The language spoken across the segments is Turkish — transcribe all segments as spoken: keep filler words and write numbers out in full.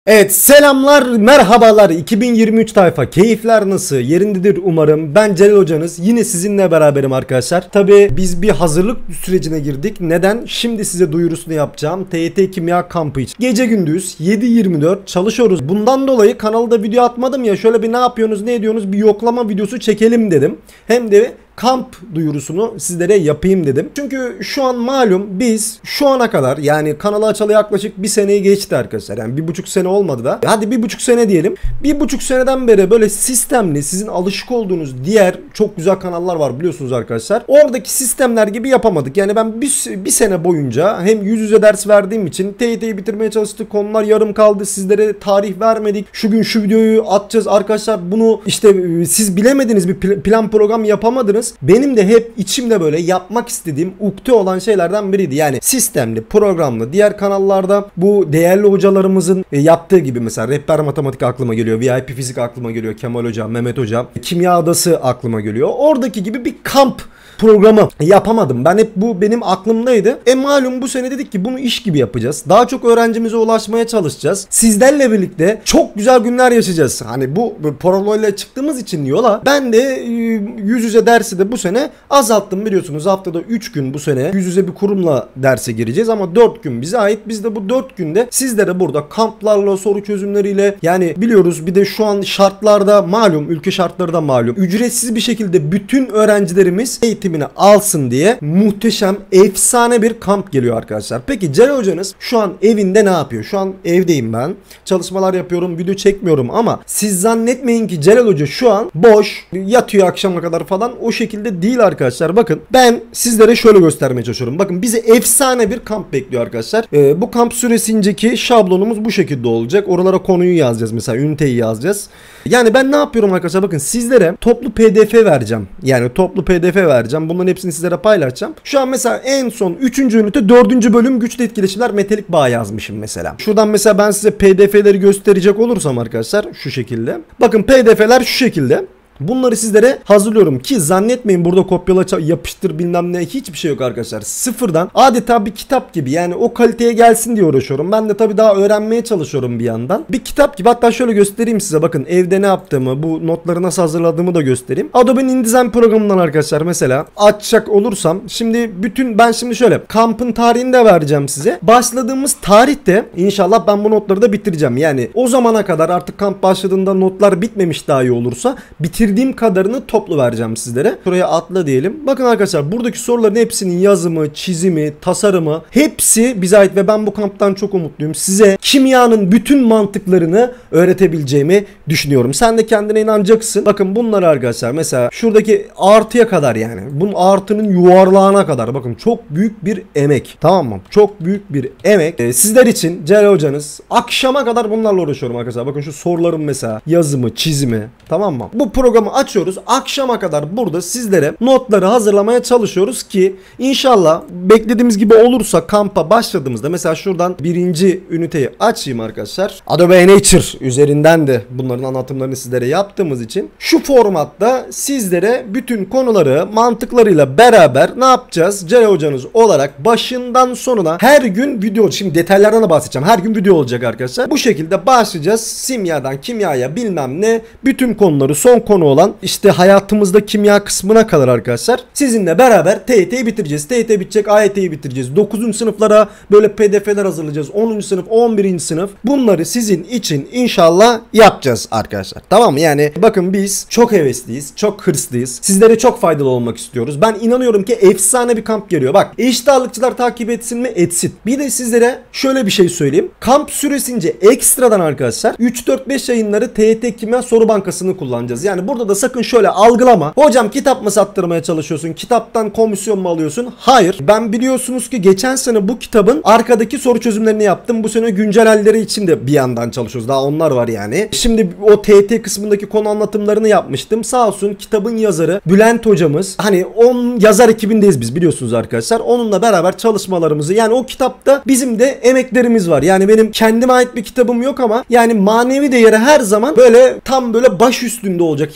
Evet, selamlar, merhabalar. iki bin yirmi üç tayfa, keyifler nasıl? Yerindedir umarım. Ben Celal hocanız. Yine sizinle beraberim arkadaşlar. Tabi biz bir hazırlık sürecine girdik. Neden? Şimdi size duyurusunu yapacağım. T Y T Kimya kampı için. Gece gündüz yedi yirmi dört çalışıyoruz. Bundan dolayı kanalda video atmadım ya. Şöyle bir ne yapıyorsunuz, ne ediyorsunuz, bir yoklama videosu çekelim dedim. Hem de kamp duyurusunu sizlere yapayım dedim. Çünkü şu an malum biz şu ana kadar, yani kanalı açalı yaklaşık bir seneyi geçti arkadaşlar. Yani bir buçuk sene olmadı da. Hadi bir buçuk sene diyelim. Bir buçuk seneden beri böyle sistemli, sizin alışık olduğunuz diğer çok güzel kanallar var biliyorsunuz arkadaşlar. Oradaki sistemler gibi yapamadık. Yani ben bir, bir sene boyunca hem yüz yüze ders verdiğim için T Y T'yi bitirmeye çalıştık. Konular yarım kaldı. Sizlere tarih vermedik. Şu gün şu videoyu atacağız arkadaşlar. Bunu işte siz bilemediniz, bir plan program yapamadınız. Benim de hep içimde böyle yapmak istediğim ukde olan şeylerden biriydi. Yani sistemli, programlı. Diğer kanallarda bu değerli hocalarımızın yaptığı gibi, mesela rehber matematik aklıma geliyor. V I P fizik aklıma geliyor. Kemal Hoca, Mehmet Hoca. Kimya adası aklıma geliyor. Oradaki gibi bir kamp programı yapamadım. Ben hep bu benim aklımdaydı. E malum bu sene dedik ki bunu iş gibi yapacağız. Daha çok öğrencimize ulaşmaya çalışacağız. Sizlerle birlikte çok güzel günler yaşayacağız. Hani bu paroloyla çıktığımız için yola ben de yüz yüze dersi de bu sene azalttım biliyorsunuz. Haftada üç gün bu sene yüz yüze bir kurumla derse gireceğiz ama dört gün bize ait. Biz de bu dört günde sizlere burada kamplarla, soru çözümleriyle, yani biliyoruz bir de şu an şartlarda malum, ülke şartları da malum. Ücretsiz bir şekilde bütün öğrencilerimiz eğitim alsın diye muhteşem, efsane bir kamp geliyor arkadaşlar. Peki Celal hocanız şu an evinde ne yapıyor? Şu an evdeyim ben. Çalışmalar yapıyorum, video çekmiyorum ama siz zannetmeyin ki Celal hoca şu an boş yatıyor akşama kadar falan, o şekilde değil arkadaşlar. Bakın ben sizlere şöyle göstermeye çalışıyorum. Bakın bizi efsane bir kamp bekliyor arkadaşlar. Ee, bu kamp süresindeki şablonumuz bu şekilde olacak. Oralara konuyu yazacağız, mesela üniteyi yazacağız. Yani ben ne yapıyorum arkadaşlar? Bakın sizlere toplu P D F vereceğim. Yani toplu P D F vereceğim. Bunların hepsini sizlere paylaşacağım. Şu an mesela en son üçüncü ünite dördüncü bölüm güçlü etkileşimler metalik bağ yazmışım mesela. Şuradan mesela ben size P D F'leri gösterecek olursam arkadaşlar şu şekilde. Bakın P D F'ler şu şekilde. Bunları sizlere hazırlıyorum ki zannetmeyin burada kopyala yapıştır bilmem ne, hiçbir şey yok arkadaşlar. Sıfırdan adeta bir kitap gibi, yani o kaliteye gelsin diye uğraşıyorum. Ben de tabii daha öğrenmeye çalışıyorum bir yandan. Bir kitap gibi, hatta şöyle göstereyim size, bakın evde ne yaptığımı, bu notları nasıl hazırladığımı da göstereyim. Adobe'nin InDesign programından arkadaşlar mesela açacak olursam, şimdi bütün ben şimdi şöyle kampın tarihini de vereceğim size. Başladığımız tarihte inşallah ben bu notları da bitireceğim. Yani o zamana kadar artık kamp başladığında notlar bitmemiş daha iyi olursa bitir Bildiğim kadarını toplu vereceğim sizlere. Şuraya atla diyelim. Bakın arkadaşlar buradaki soruların hepsinin yazımı, çizimi, tasarımı hepsi bize ait ve ben bu kamptan çok umutluyum. Size kimyanın bütün mantıklarını öğretebileceğimi düşünüyorum. Sen de kendine inanacaksın. Bakın bunlar arkadaşlar mesela şuradaki artıya kadar, yani bunun artının yuvarlağına kadar, bakın çok büyük bir emek. Tamam mı? Çok büyük bir emek. Ee, sizler için Celal hocanız akşama kadar bunlarla uğraşıyorum arkadaşlar. Bakın şu soruların mesela yazımı, çizimi, tamam mı? Bu program açıyoruz. Akşama kadar burada sizlere notları hazırlamaya çalışıyoruz ki inşallah beklediğimiz gibi olursa kampa başladığımızda, mesela şuradan birinci üniteyi açayım arkadaşlar. Adobe Nature üzerinden de bunların anlatımlarını sizlere yaptığımız için şu formatta sizlere bütün konuları mantıklarıyla beraber ne yapacağız? Celal hocanız olarak başından sonuna her gün video, şimdi detaylardan da bahsedeceğim. Her gün video olacak arkadaşlar. Bu şekilde başlayacağız. Simyadan kimyaya bilmem ne, bütün konuları, son konu olan işte hayatımızda kimya kısmına kadar arkadaşlar sizinle beraber T Y T'yi bitireceğiz. T Y T bitecek, A Y T'yi bitireceğiz. dokuzuncu sınıflara böyle P D F'ler hazırlayacağız. onuncu sınıf, on birinci sınıf, bunları sizin için inşallah yapacağız arkadaşlar. Tamam mı? Yani bakın biz çok hevesliyiz, çok hırslıyız. Sizlere çok faydalı olmak istiyoruz. Ben inanıyorum ki efsane bir kamp geliyor. Bak, eşit ağırlıkçılar takip etsin mi? Etsin. Bir de sizlere şöyle bir şey söyleyeyim. Kamp süresince ekstradan arkadaşlar üç dört beş yayınları T Y T Kimya Soru Bankası'nı kullanacağız. Yani burada da sakın şöyle algılama. Hocam kitap mı sattırmaya çalışıyorsun? Kitaptan komisyon mu alıyorsun? Hayır. Ben biliyorsunuz ki geçen sene bu kitabın arkadaki soru çözümlerini yaptım. Bu sene güncel halleri için de bir yandan çalışıyoruz. Daha onlar var yani. Şimdi o T Y T kısmındaki konu anlatımlarını yapmıştım. Sağ olsun kitabın yazarı Bülent hocamız. Hani on yazar ekibindeyiz biz biliyorsunuz arkadaşlar. Onunla beraber çalışmalarımızı, yani o kitapta bizim de emeklerimiz var. Yani benim kendime ait bir kitabım yok ama yani manevi değeri her zaman böyle tam böyle baş üstünde olacak.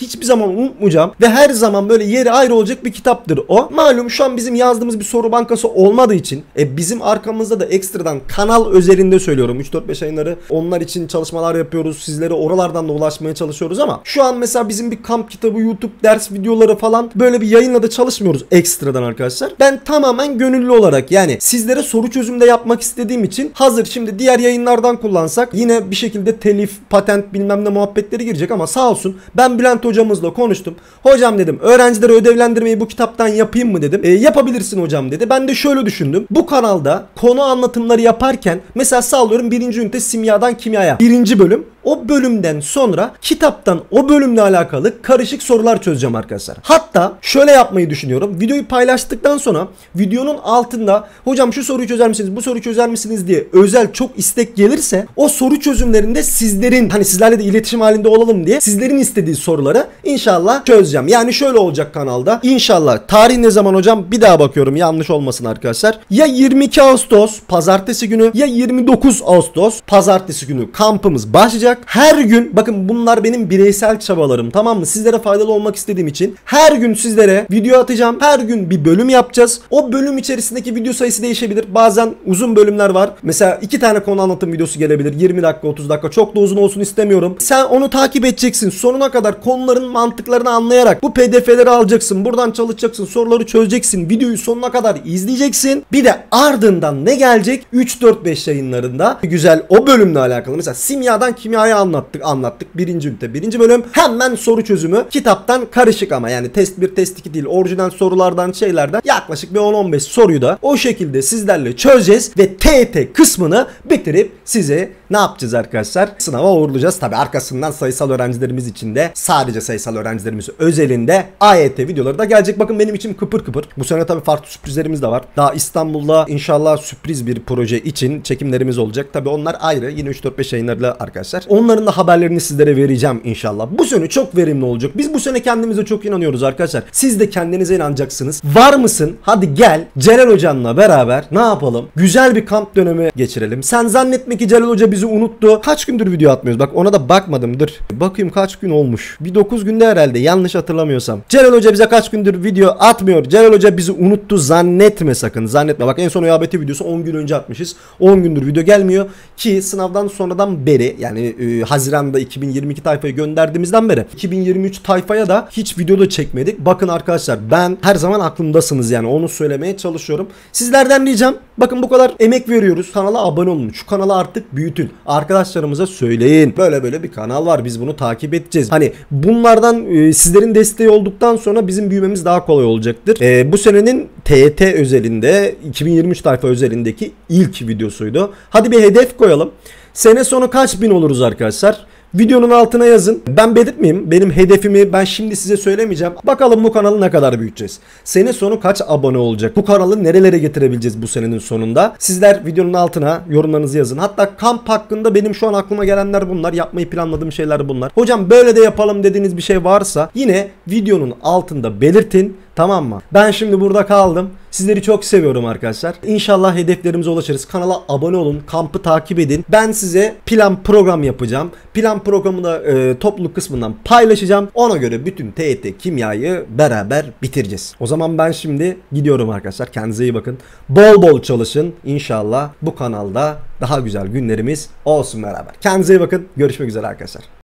hiçbir zaman unutmayacağım ve her zaman böyle yeri ayrı olacak bir kitaptır o. Malum şu an bizim yazdığımız bir soru bankası olmadığı için e, bizim arkamızda da ekstradan kanal özelinde söylüyorum üç dört beş ayınları onlar için çalışmalar yapıyoruz. Sizlere oralardan da ulaşmaya çalışıyoruz ama şu an mesela bizim bir kamp kitabı, YouTube ders videoları falan böyle bir yayınla da çalışmıyoruz ekstradan arkadaşlar. Ben tamamen gönüllü olarak yani sizlere soru çözümde yapmak istediğim için hazır şimdi diğer yayınlardan kullansak yine bir şekilde telif, patent bilmem ne muhabbetleri girecek ama sağ olsun ben Bülent hocamızla konuştum. Hocam dedim öğrencilere ödevlendirmeyi bu kitaptan yapayım mı dedim. E, yapabilirsin hocam dedi. Ben de şöyle düşündüm. Bu kanalda konu anlatımları yaparken mesela sağlıyorum birinci ünite simyadan kimyaya. Birinci bölüm. O bölümden sonra kitaptan o bölümle alakalı karışık sorular çözeceğim arkadaşlar. Hatta şöyle yapmayı düşünüyorum. Videoyu paylaştıktan sonra videonun altında hocam şu soruyu çözer misiniz, bu soruyu çözer misiniz diye özel çok istek gelirse o soru çözümlerinde sizlerin hani sizlerle de iletişim halinde olalım diye sizlerin istediği soruları inşallah çözeceğim. Yani şöyle olacak kanalda. İnşallah tarih ne zaman hocam? Bir daha bakıyorum yanlış olmasın arkadaşlar. Ya yirmi iki Ağustos pazartesi günü ya yirmi dokuz Ağustos pazartesi günü kampımız başlayacak. Her gün bakın bunlar benim bireysel çabalarım tamam mı? Sizlere faydalı olmak istediğim için her gün sizlere video atacağım. Her gün bir bölüm yapacağız. O bölüm içerisindeki video sayısı değişebilir. Bazen uzun bölümler var. Mesela iki tane konu anlatım videosu gelebilir. yirmi dakika otuz dakika çok da uzun olsun istemiyorum. Sen onu takip edeceksin. Sonuna kadar konuların mantıklarını anlayarak bu P D F'leri alacaksın. Buradan çalışacaksın. Soruları çözeceksin. Videoyu sonuna kadar izleyeceksin. Bir de ardından ne gelecek? üç dört beş yayınlarında güzel o bölümle alakalı. Mesela simyadan kimyaya anlattık anlattık. Birinci ünite birinci bölüm. Hemen soru çözümü. Kitaptan karışık ama yani test bir test iki değil. Orijinal sorulardan şeylerden yaklaşık bir on on beş soruyu da o şekilde sizlerle çözeceğiz ve T Y T kısmını bitirip size ne yapacağız arkadaşlar? Sınava uğurlayacağız. Tabi arkasından sayısal öğrencilerimiz için de sadece sayısal öğrencilerimiz özelinde A Y T videoları da gelecek. Bakın benim içim kıpır kıpır. Bu sene tabi farklı sürprizlerimiz de var. Daha İstanbul'da inşallah sürpriz bir proje için çekimlerimiz olacak. Tabi onlar ayrı. Yine üç dört beş yayınlarıyla arkadaşlar. Onların da haberlerini sizlere vereceğim inşallah. Bu sene çok verimli olacak. Biz bu sene kendimize çok inanıyoruz arkadaşlar. Siz de kendinize inanacaksınız. Var mısın? Hadi gel Celal Hoca'nla beraber ne yapalım? Güzel bir kamp dönemi geçirelim. Sen zannetme ki Celal Hoca bizi unuttu. Kaç gündür video atmıyoruz? Bak ona da bakmadım. Dur. Bakayım kaç gün olmuş. Bir dokuz günde herhalde. Yanlış hatırlamıyorsam. Celal Hoca bize kaç gündür video atmıyor. Celal Hoca bizi unuttu zannetme sakın. Zannetme. Bak en son O Y B T videosu on gün önce atmışız. on gündür video gelmiyor. Ki sınavdan sonradan beri yani e, Haziran'da iki bin yirmi iki tayfayı gönderdiğimizden beri iki bin yirmi üç tayfaya da hiç video da çekmedik. Bakın arkadaşlar ben her zaman aklımdasınız yani onu söylemeye çalışıyorum. Sizlerden ricam bakın bu kadar emek veriyoruz. Kanala abone olun. Şu kanalı artık büyütün. Arkadaşlarımıza söyleyin. Böyle böyle bir kanal var. Biz bunu takip edeceğiz. Hani bunlardan e, sizlerin desteği olduktan sonra bizim büyümemiz daha kolay olacaktır. E, bu senenin T Y T özelinde iki bin yirmi üç tayfa özelindeki ilk videosuydu. Hadi bir hedef koyalım. Sene sonu kaç bin oluruz arkadaşlar? Videonun altına yazın. Ben belirtmeyeyim. Benim hedefimi ben şimdi size söylemeyeceğim. Bakalım bu kanalı ne kadar büyüteceğiz. Sene sonu kaç abone olacak? Bu kanalı nerelere getirebileceğiz bu senenin sonunda? Sizler videonun altına yorumlarınızı yazın. Hatta kamp hakkında benim şu an aklıma gelenler bunlar. Yapmayı planladığım şeyler bunlar. Hocam böyle de yapalım dediğiniz bir şey varsa yine videonun altında belirtin. Tamam mı? Ben şimdi burada kaldım. Sizleri çok seviyorum arkadaşlar. İnşallah hedeflerimize ulaşırız. Kanala abone olun. Kampı takip edin. Ben size plan program yapacağım. Plan programı da e, topluluk kısmından paylaşacağım. Ona göre bütün T Y T kimyayı beraber bitireceğiz. O zaman ben şimdi gidiyorum arkadaşlar. Kendinize iyi bakın. Bol bol çalışın. İnşallah bu kanalda daha güzel günlerimiz olsun beraber. Kendinize iyi bakın. Görüşmek üzere arkadaşlar.